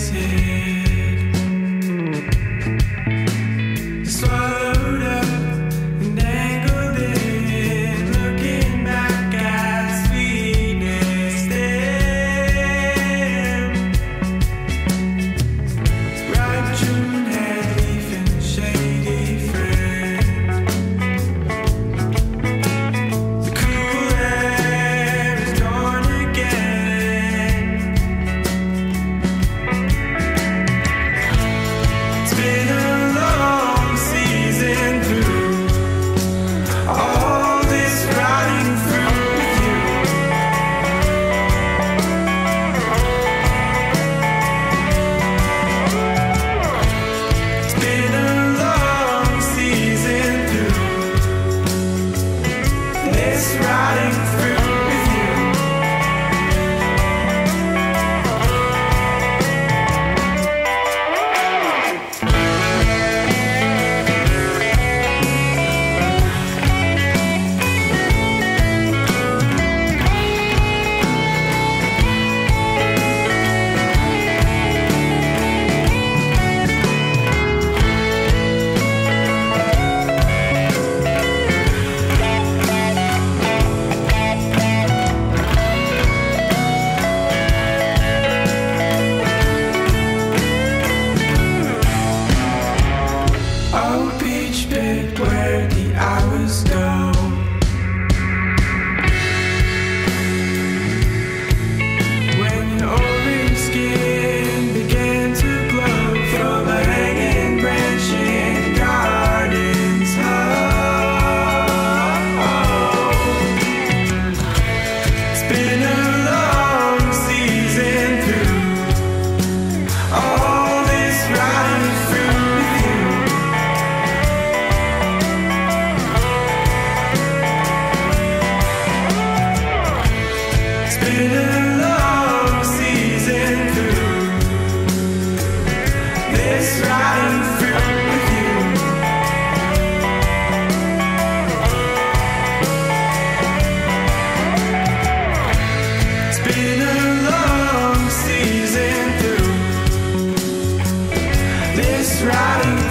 swallowed up and angled in, looking back at sweetness then. Ripe June head leaf shady friend. The cool air is gone again. It's been a long season through all this riding through with you. It's been a long season through this riding through with you. Oh, beach bit where the hours go. When your orange skin began to glow from a hanging branch in the garden's home. It's been a long season through all this riding through with you. It's been a long season through this riding through with you. It's been a long season through this riding